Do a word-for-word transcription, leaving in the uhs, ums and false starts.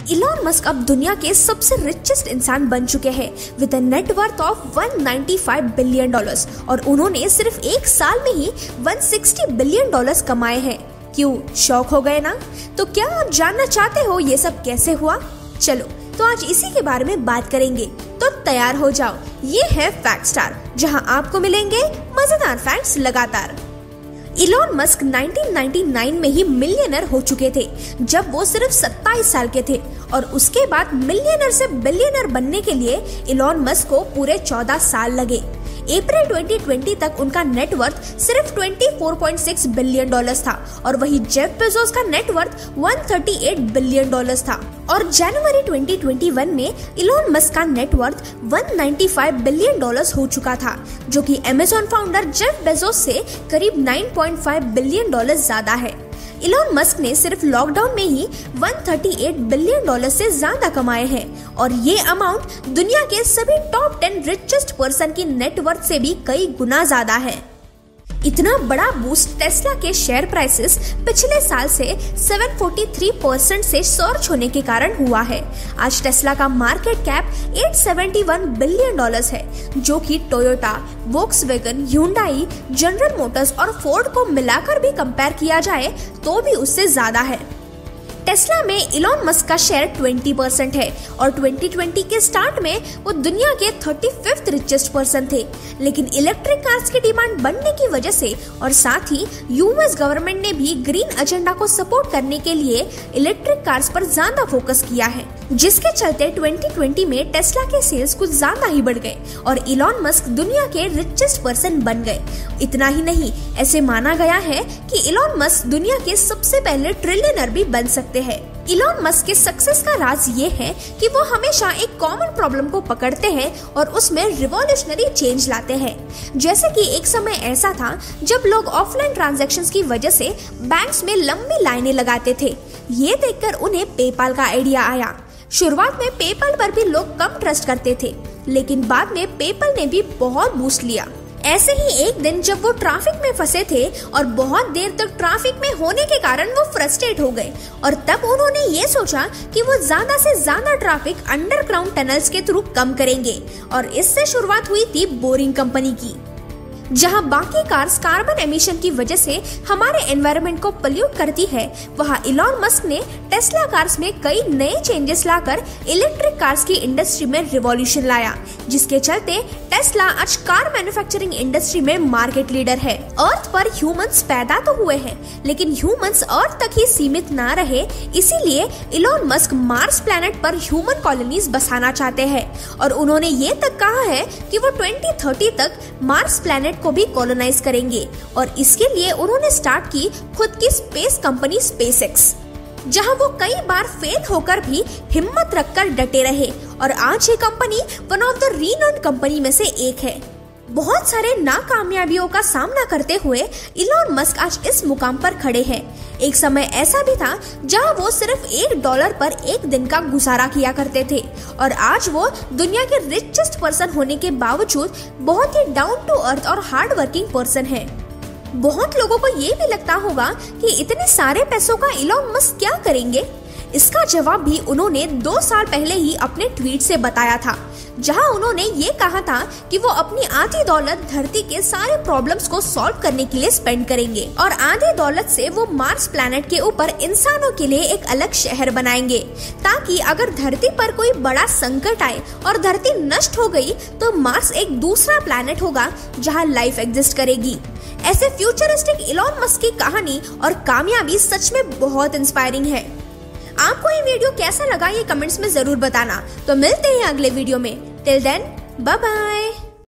Elon Musk अब दुनिया के सबसे रिचेस्ट इंसान बन चुके हैं विद अ नेटवर्थ ऑफ एक सौ पचानवे बिलियन डॉलर्स और उन्होंने सिर्फ एक साल में ही एक सौ साठ बिलियन डॉलर्स कमाए हैं। क्यों, शौक हो गए ना? तो क्या आप जानना चाहते हो ये सब कैसे हुआ? चलो तो आज इसी के बारे में बात करेंगे, तो तैयार हो जाओ। ये है फैक्ट स्टार, जहां आपको मिलेंगे मजेदार फैक्ट्स लगातार। इलॉन मस्क उन्नीस सौ निन्यानवे में ही मिलियनर हो चुके थे जब वो सिर्फ सत्ताईस साल के थे और उसके बाद मिलियनर से बिलियनर बनने के लिए इलॉन मस्क को पूरे चौदह साल लगे। अप्रैल दो हज़ार बीस तक उनका नेटवर्थ सिर्फ चौबीस पॉइंट छह बिलियन डॉलर्स था और वही जेफ बेजोस का नेटवर्थ एक सौ अड़तीस बिलियन डॉलर्स था। और जनवरी दो हज़ार इक्कीस में इलॉन मस्क का नेटवर्थ एक सौ पचानवे बिलियन डॉलर्स हो चुका था, जो कि अमेज़न फाउंडर जेफ बेजोस से करीब नौ पॉइंट पाँच बिलियन डॉलर्स ज्यादा है। इलॉन मस्क ने सिर्फ लॉकडाउन में ही एक सौ अड़तीस बिलियन डॉलर से ज्यादा कमाए हैं और ये अमाउंट दुनिया के सभी टॉप दस रिचेस्ट पर्सन की नेटवर्थ से भी कई गुना ज्यादा है। इतना बड़ा बूस्ट टेस्ला के शेयर प्राइसेस पिछले साल से सात सौ तैंतालीस परसेंट से सर्ज होने के कारण हुआ है। आज टेस्ला का मार्केट कैप आठ सौ इकहत्तर बिलियन डॉलर्स है, जो कि Toyota, Volkswagen, Hyundai, General Motors और फोर्ड को मिलाकर भी कंपेयर किया जाए तो भी उससे ज्यादा है। टेस्ला में इलॉन मस्क का शेयर बीस परसेंट है और दो हज़ार बीस के स्टार्ट में वो दुनिया के पैंतीसवें रिचेस्ट पर्सन थे, लेकिन इलेक्ट्रिक कार्स की डिमांड बढ़ने की वजह से और साथ ही यूएस गवर्नमेंट ने भी ग्रीन एजेंडा को सपोर्ट करने के लिए इलेक्ट्रिक कार्स पर ज्यादा फोकस किया है, जिसके चलते दो हज़ार बीस में टेस्ला के सेल्स कुछ ज्यादा ही बढ़ गए और इलॉन मस्क दुनिया के रिचेस्ट पर्सन बन गए। इतना ही नहीं, ऐसे माना गया है कि इलॉन मस्क दुनिया के सबसे पहले ट्रिलियनर भी बन सकते हैं। इलॉन मस्क के सक्सेस का राज ये है कि वो हमेशा एक कॉमन प्रॉब्लम को पकड़ते हैं और उसमें रिवॉल्यूशनरी चेंज लाते हैं। जैसे कि एक समय ऐसा था जब लोग ऑफलाइन ट्रांजैक्शंस की वजह से बैंक्स में लंबी लाइनें लगाते थे। ये देखकर उन्हें पेपाल का आइडिया आया। शुरुआत में पेपाल पर भी लोग कम ट्रस्ट करते थे, लेकिन बाद में पेपाल ने भी बहुत बूस्ट लिया। ऐसे ही एक दिन जब वो ट्रैफिक में फंसे थे और बहुत देर तक ट्रैफिक में होने के कारण वो फ्रस्ट्रेट हो गए और तब उन्होंने ये सोचा कि वो ज्यादा से ज्यादा ट्रैफिक अंडरग्राउंड टनल्स के थ्रू कम करेंगे और इससे शुरुआत हुई थी बोरिंग कंपनी की। जहां बाकी कार्स कार्बन एमिशन की वजह से हमारे एनवायरनमेंट को पोल्यूट करती है, वहां इलॉन मस्क ने टेस्ला कार्स में कई नए चेंजेस लाकर इलेक्ट्रिक कार्स की इंडस्ट्री में रिवॉल्यूशन लाया, जिसके चलते टेस्ला आज कार मैन्युफैक्चरिंग इंडस्ट्री में मार्केट लीडर है। अर्थ पर ह्यूमंस पैदा तो हुए हैं, लेकिन ह्यूमंस अर्थ तक ही सीमित ना रहे, इसीलिए इलॉन मस्क मार्स प्लैनेट पर ह्यूमन कॉलोनीज बसाना चाहते हैं और उन्होंने ये तक कहा है कि वो दो हज़ार तीस तक मार्स प्लैनेट को भी कॉलोनाइज करेंगे और इसके लिए उन्होंने स्टार्ट की खुद की स्पेस कंपनी स्पेसएक्स, जहां वो कई बार फेल होकर भी हिम्मत रखकर डटे रहे और आज ये company one of the renowned company में से एक है। बहुत सारे नाकामयाबियों का सामना करते हुए इलॉन मस्क आज इस मुकाम पर खड़े हैं। एक समय ऐसा भी था जहां वो सिर्फ एक डॉलर पर एक दिन का गुजारा किया करते थे और आज वो दुनिया के रिचेस्ट पर्सन होने के बावजूद बहुत ही डाउन टू अर्थ और हार्ड वर्किंग पर्सन है। बहुत लोगों को ये भी लगता होगा कि इतने सारे पैसों का इलॉन मस्क क्या करेंगे। इसका जवाब भी उन्होंने दो साल पहले ही अपने ट्वीट से बताया था, जहां उन्होंने ये कहा था कि वो अपनी आधी दौलत धरती के सारे प्रॉब्लम्स को सॉल्व करने के लिए स्पेंड करेंगे और आधी दौलत से वो मार्स प्लैनेट के ऊपर इंसानों के लिए एक अलग शहर बनाएंगे, ताकि अगर धरती पर कोई बड़ा संकट आए और धरती नष्ट हो गई तो मार्स एक दूसरा प्लैनेट होगा जहां लाइफ एग्जिस्ट करेगी। ऐसे फ्यूचरिस्टिक इलॉन मस्क की कहानी और कामयाबी सच में बहुत इंस्पायरिंग है। आपको ये वीडियो कैसा लगा ये कमेंट्स में जरूर बताना। तो मिलते हैं अगले वीडियो में। Till then, bye bye.